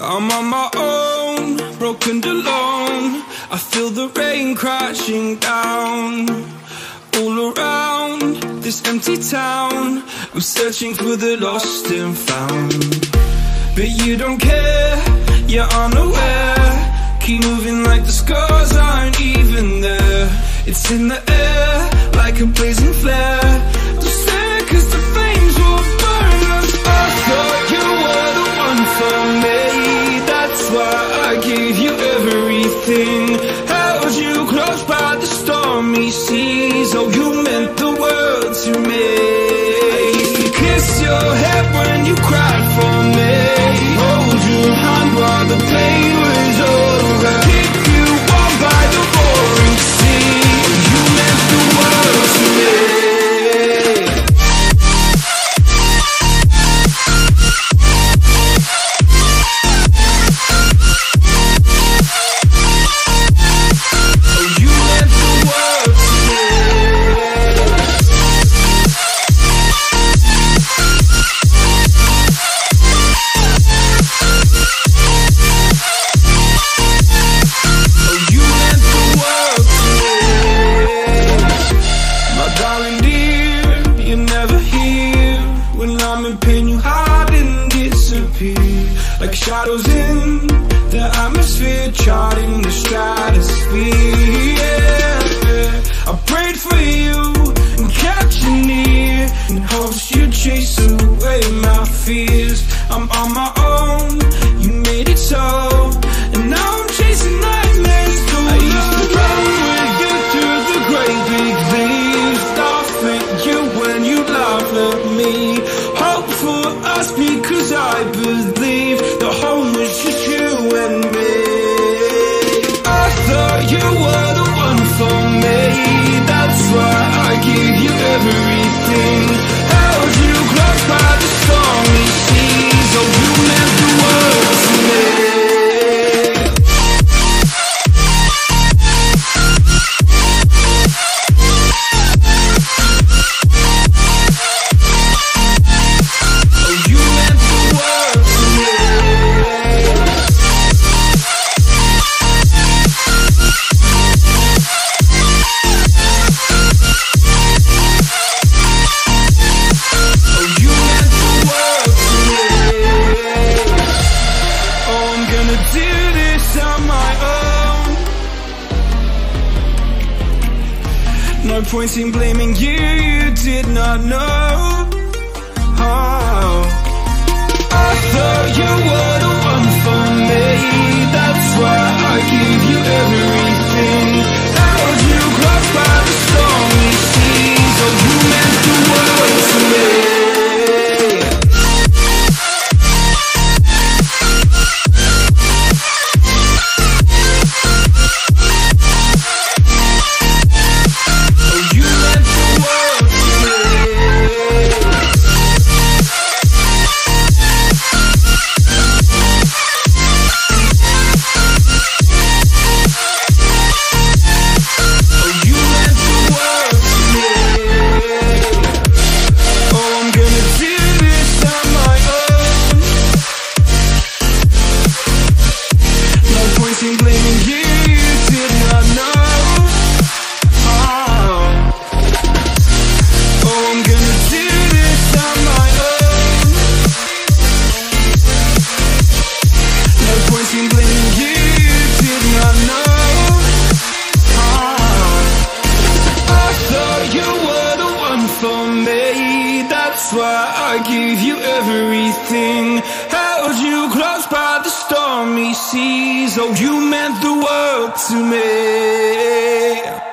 I'm on my own, broken and alone. I feel the rain crashing down all around this empty town. I'm searching for the lost and found, but you don't care, you're unaware. Keep moving like the scars aren't even there. It's in the air like a blazing flare. Don't stare 'cause the flames will burn us. I thought you were the one for me. That's why I gave you everything. Held you close by the stormy seas. Oh, you meant the world to me. I used to kiss your head when you cried for me. Hold your hand while the pain was over. Keep you warm by the roaring sea. You meant the world to me. Like shadows in the atmosphere, charting the stratosphere. Yeah. I prayed for you and kept you near, in hopes you'd chase away my fears. I'm on my own, you made it so, and now I'm chasing nightmares too. I used to run with you through the great big leaves, laugh at you when you laugh at me. Hope for us because I believe the home was just you and me. I thought you were the one for me. That's why I gave you everything. Held you close by the stormy seas. Oh, you meant the world to me. No point in blaming you, you did not know. Oh, I thought you were the one for me. That's why I gave you everything. Held you close by the stormy seas. Oh, you meant the world to me. That's why I gave you everything. Held you close by the stormy seas. Oh, you meant the world to me.